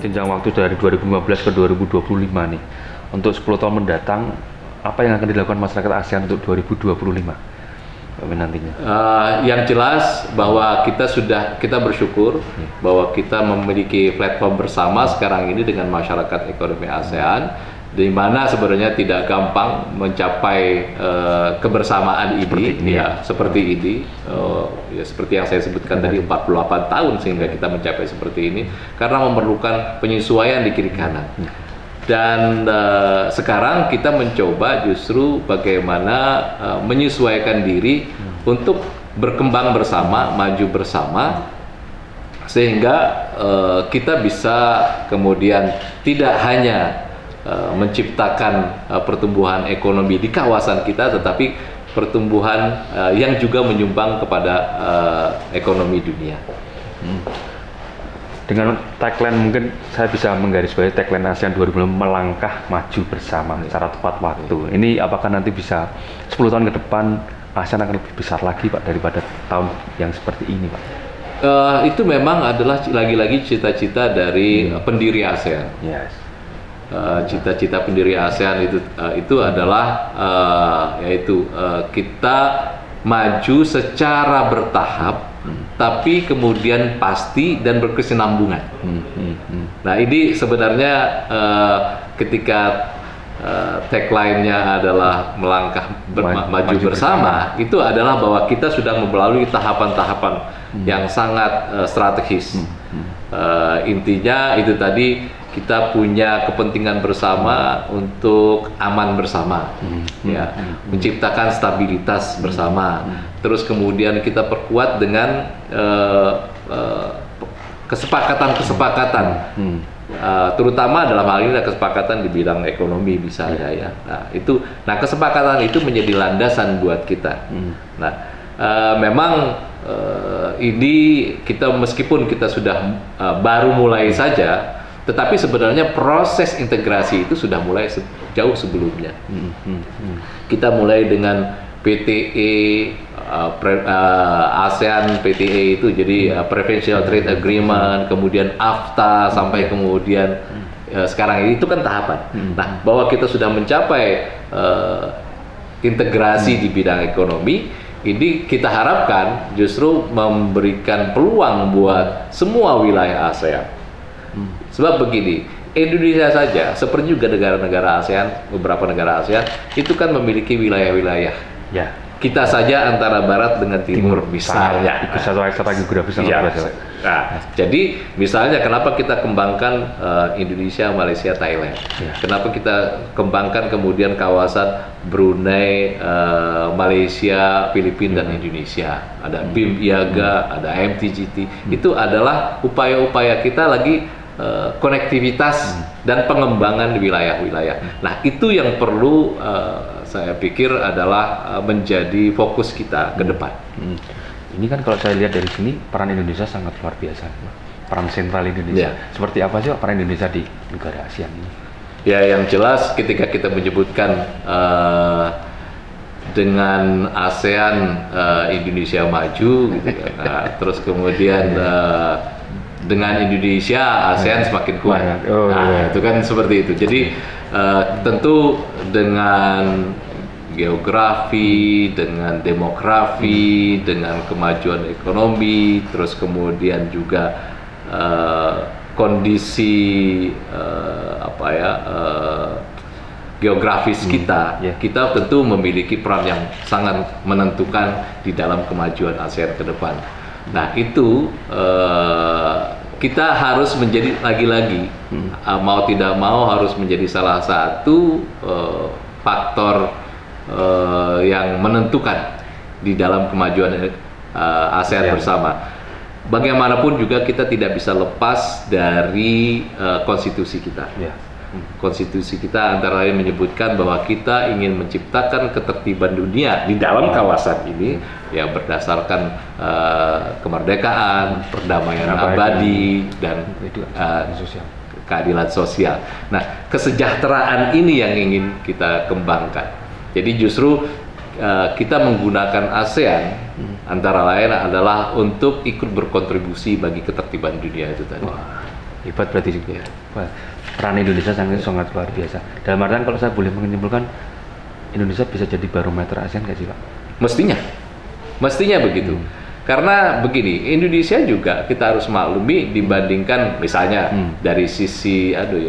jenjang waktu dari 2015 ke 2025 nih, untuk 10 tahun mendatang, apa yang akan dilakukan masyarakat ASEAN untuk 2025 nantinya? Yang jelas bahwa kita bersyukur bahwa kita memiliki platform bersama sekarang ini dengan masyarakat ekonomi ASEAN, di mana sebenarnya tidak gampang mencapai kebersamaan ini, seperti ini, seperti yang saya sebutkan tadi 48 tahun sehingga kita mencapai seperti ini, karena memerlukan penyesuaian di kiri kanan. Dan sekarang kita mencoba justru bagaimana menyesuaikan diri untuk berkembang bersama, maju bersama, sehingga kita bisa kemudian tidak hanya menciptakan pertumbuhan ekonomi di kawasan kita, tetapi pertumbuhan yang juga menyumbang kepada ekonomi dunia. Dengan tagline, mungkin saya bisa menggarisbawahi tagline ASEAN 2025, melangkah maju bersama secara tepat waktu. Ini apakah nanti bisa 10 tahun ke depan ASEAN akan lebih besar lagi Pak daripada tahun yang seperti ini Pak? Itu memang adalah lagi-lagi cita-cita dari pendiri ASEAN. Yes. Cita-cita pendiri ASEAN itu adalah yaitu kita maju secara bertahap, tapi kemudian pasti dan berkesinambungan. Nah, ini sebenarnya ketika tagline-nya adalah melangkah maju bersama, itu adalah bahwa kita sudah melalui tahapan-tahapan yang sangat strategis. Intinya itu tadi, kita punya kepentingan bersama untuk aman bersama, menciptakan stabilitas bersama. Terus kemudian kita perkuat dengan kesepakatan-kesepakatan, terutama dalam hal ini kesepakatan di bidang ekonomi misalnya ya. Nah, kesepakatan itu menjadi landasan buat kita. Nah, memang ini kita meskipun kita sudah baru mulai saja, tetapi sebenarnya proses integrasi itu sudah mulai jauh sebelumnya. Kita mulai dengan PTE, ASEAN PTE itu jadi Preferential Trade Agreement, kemudian AFTA, sampai kemudian sekarang ini, itu kan tahapan. Nah, bahwa kita sudah mencapai integrasi di bidang ekonomi, ini kita harapkan justru memberikan peluang buat semua wilayah ASEAN. Sebab begini, Indonesia saja, seperti juga negara-negara ASEAN, beberapa negara ASEAN, itu kan memiliki wilayah-wilayah. Ya. Kita saja antara barat dengan timur misalnya. Itu satu geografis sangat luas. Nah, jadi misalnya kenapa kita kembangkan Indonesia, Malaysia, Thailand? Kenapa kita kembangkan kemudian kawasan Brunei, Malaysia, Filipina, dan Indonesia? Ada BIM IAGA, ada MTGT. Itu adalah upaya-upaya kita lagi konektivitas dan pengembangan di wilayah-wilayah. Nah, itu yang perlu saya pikir adalah menjadi fokus kita ke depan. Ini kan kalau saya lihat dari sini, peran Indonesia sangat luar biasa, peran sentral Indonesia. Seperti apa sih Pak peran Indonesia di negara ASEAN ini? Ya, yang jelas ketika kita menyebutkan dengan ASEAN Indonesia maju, gitu kan. Nah, terus kemudian dengan Indonesia ASEAN semakin kuat. Itu kan seperti itu. Jadi tentu dengan geografi, dengan demografi, dengan kemajuan ekonomi, terus kemudian juga kondisi geografis kita, kita tentu memiliki peran yang sangat menentukan di dalam kemajuan ASEAN ke depan. Nah, itu kita harus menjadi lagi-lagi mau tidak mau harus menjadi salah satu faktor yang menentukan di dalam kemajuan ASEAN bersama. Bagaimanapun juga kita tidak bisa lepas dari konstitusi kita. Konstitusi kita antara lain menyebutkan bahwa kita ingin menciptakan ketertiban dunia di dalam kawasan ini yang berdasarkan kemerdekaan, perdamaian abadi, dan keadilan sosial. Nah, kesejahteraan ini yang ingin kita kembangkan. Jadi justru kita menggunakan ASEAN antara lain adalah untuk ikut berkontribusi bagi ketertiban dunia itu tadi. Hebat berarti juga. Wah, peran Indonesia sangat luar biasa. Dalam artian kalau saya boleh menyimpulkan, Indonesia bisa jadi barometer ASEAN nggak sih Pak? Mestinya begitu. Karena begini, Indonesia juga kita harus maklumi dibandingkan misalnya dari sisi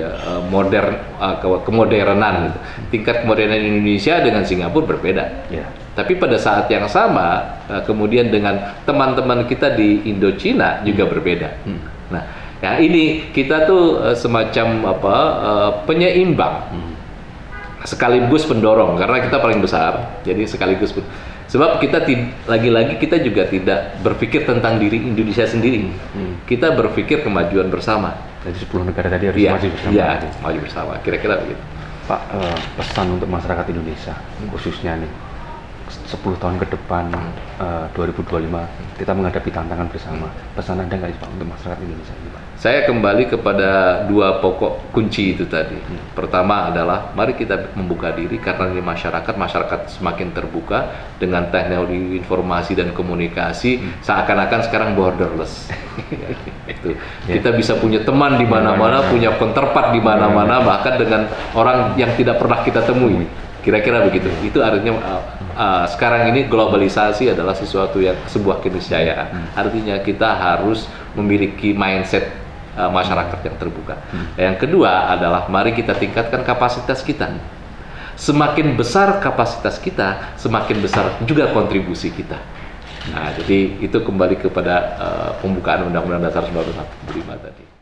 kemodernan gitu. Tingkat kemodernan Indonesia dengan Singapura berbeda. Ya. Tapi pada saat yang sama kemudian dengan teman-teman kita di Indochina juga berbeda. Nah, ya ini kita tuh semacam penyeimbang sekaligus pendorong karena kita paling besar. Jadi sekaligus sebab kita lagi-lagi kita juga tidak berpikir tentang diri Indonesia sendiri. Kita berpikir kemajuan bersama. Jadi 10 negara tadi harus maju bersama. Iya, maju bersama. Kira-kira begitu. Pak, pesan untuk masyarakat Indonesia khususnya nih 10 tahun ke depan 2025 kita menghadapi tantangan bersama. Pesan Anda nggak sih Pak untuk masyarakat Indonesia ini Pak? Saya kembali kepada dua pokok kunci itu tadi. Pertama adalah mari kita membuka diri karena di masyarakat semakin terbuka dengan teknologi informasi dan komunikasi seakan-akan sekarang borderless. Itu. Kita bisa punya teman di mana-mana, punya counterpart di mana-mana, bahkan dengan orang yang tidak pernah kita temui. Kira-kira begitu. Itu artinya sekarang ini globalisasi adalah sebuah keniscayaan. Artinya kita harus memiliki mindset masyarakat yang terbuka. Yang kedua adalah mari kita tingkatkan kapasitas kita. Semakin besar kapasitas kita, semakin besar juga kontribusi kita. Nah, jadi itu kembali kepada pembukaan Undang-Undang Dasar 1945 tadi.